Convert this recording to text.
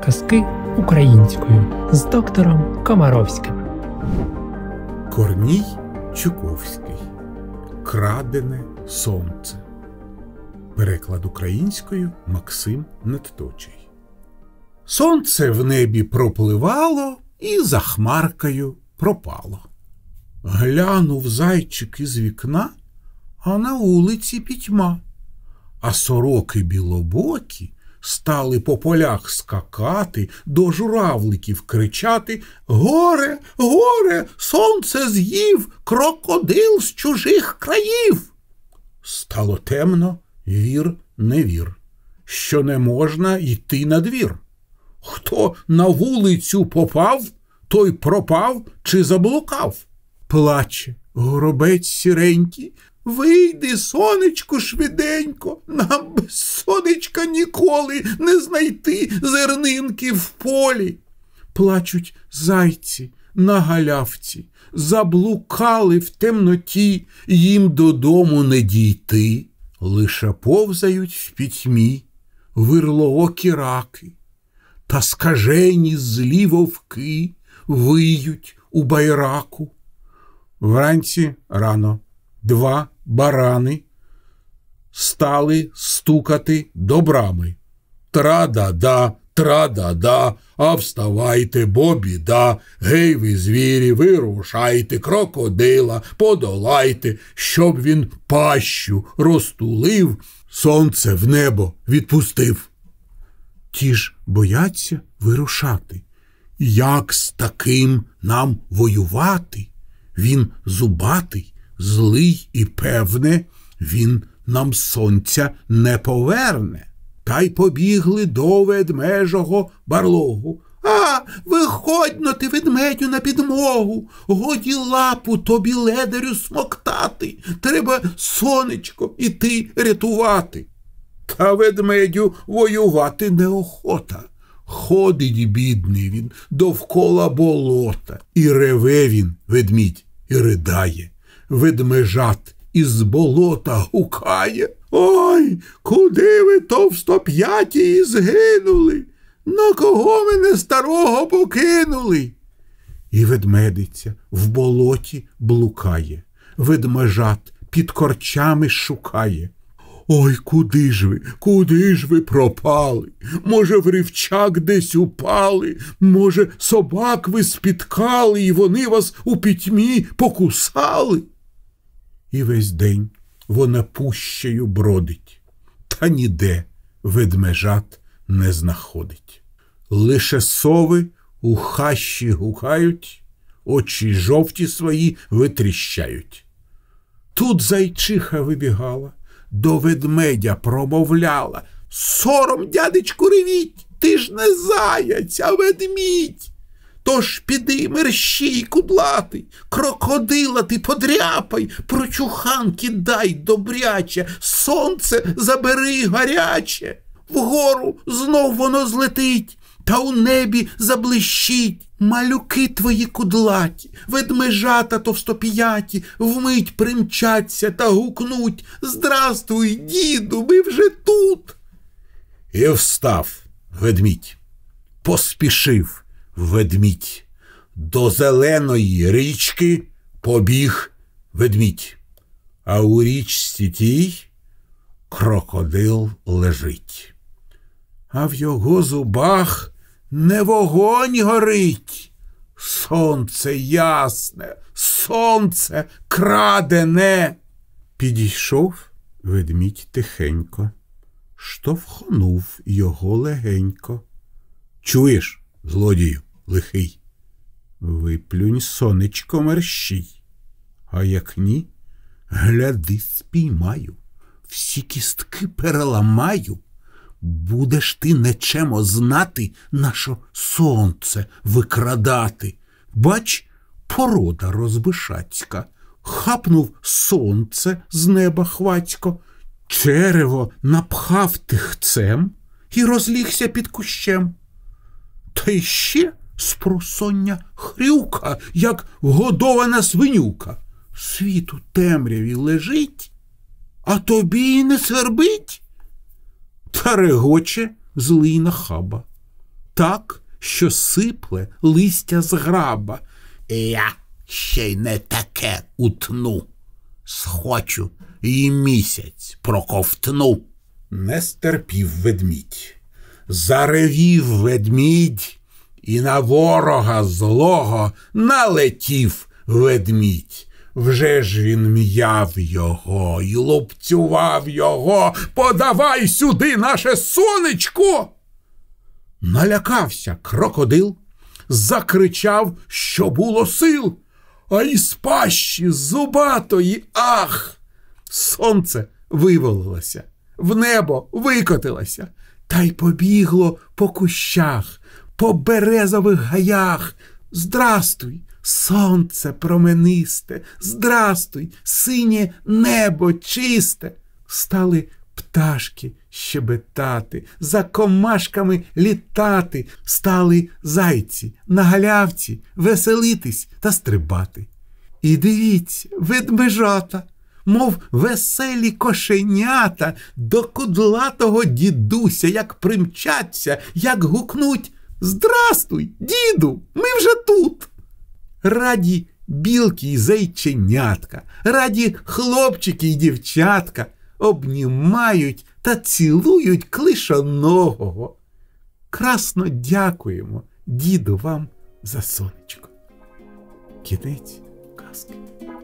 казки українською з доктором Комаровським. Корній Чуковський. Крадене сонце. Переклад українською Максим Нетточий. Сонце в небі пропливало і за хмаркою пропало. Глянув зайчик із вікна, а на вулиці пітьма. А сороки білобокі стали по полях скакати, до журавликів кричати: «Горе, горе, сонце з'їв крокодил з чужих країв!» Стало темно, вір не вір, що не можна йти на двір. Хто на вулицю попав, той пропав чи заблукав. Плаче горобець сіренький: «Вийди, сонечку, швиденько, нам без сонечка ніколи не знайти зернинки в полі». Плачуть зайці на галявці, заблукали в темноті, їм додому не дійти. Лише повзають в пітьмі вирлоокі раки, та скажені злі вовки виють у байраку. Вранці рано 2 барани стали стукати до брами. Тра-да-да, тра-да-да, а вставайте, бо біда. Гей ви, звірі, вирушайте, крокодила подолайте, щоб він пащу розтулив, сонце в небо відпустив. Ті ж бояться вирушати. Як з таким нам воювати? Він зубатий, злий і, певне, він нам сонця не поверне. Та й побігли до ведмежого барлогу. «А, виходь-но ти, ведмедю, на підмогу! Годі лапу тобі ледарю смоктати! Треба, сонечко, іти рятувати!» Та ведмедю воювати неохота. Ходить бідний він довкола болота. І реве він, ведмідь, і ридає. Ведмежат із болота гукає: «Ой, куди ви, товстоп'яті, згинули? На кого мене старого покинули?» І ведмедиця в болоті блукає, ведмежат під корчами шукає. «Ой, куди ж ви пропали? Може, в рівчак десь упали? Може, собак ви спіткали, і вони вас у пітьмі покусали?» І весь день вона пущею бродить, та ніде ведмежат не знаходить. Лише сови у хащі гукають, очі жовті свої витріщають. Тут зайчиха вибігала, до ведмедя промовляла: «Сором, дядечку, ревіть, ти ж не заяць, а ведмідь! Тож піди, мерщій кудлатий, крокодила ти подряпай, прочуханки дай добряче, сонце забери гаряче. Вгору знов воно злетить, та у небі заблищить. Малюки твої кудлаті, ведмежата товстоп'яті, вмить примчаться та гукнуть: «Здрастуй, діду, ми вже тут!» І встав ведмідь, поспішив ведмідь, до зеленої річки побіг ведмідь, а у річці тій крокодил лежить, а в його зубах не вогонь горить. Сонце ясне, сонце крадене. Підійшов ведмідь тихенько, штовхнув його легенько. «Чуєш, злодію лихий, виплюнь, сонечко, мерщій, а як ні, гляди, спіймаю, всі кістки переламаю. Будеш ти нечемо знати, нашо сонце викрадати. Бач, порода розбишацька, хапнув сонце з неба хвацько, черево напхав тихцем і розлігся під кущем. Та й ще спросоння хрюка, як годована свинюка. Світ у темряві лежить, а тобі й не свербить?» Та регоче злий нахаба. так, що сипле листя з граба. Я ще й не таке утну. Схочу і місяць проковтну. Не стерпів ведмідь. Заревів ведмідь, і на ворога злого налетів ведмідь. Вже ж він м'яв його й лупцював його. «Подавай сюди наше сонечко!» Налякався крокодил, закричав, що було сил, а із пащі зубатої, ах! Сонце вивалилося, в небо викотилося, та й побігло по кущах, по березових гаях. Здрастуй, сонце променисте, здрастуй, синє небо чисте. Стали пташки щебетати, за комашками літати, стали зайці на галявці веселитись та стрибати. І дивіться, ведмежата, мов веселі кошенята, до кудлатого дідуся, як примчаться, як гукнуть: «Здрастуй, діду, ми вже тут!» Раді білки й зайченятка, раді хлопчики й дівчатка обнімають та цілують клишоногого. Красно дякуємо, діду, вам за сонечко. Кінець казки.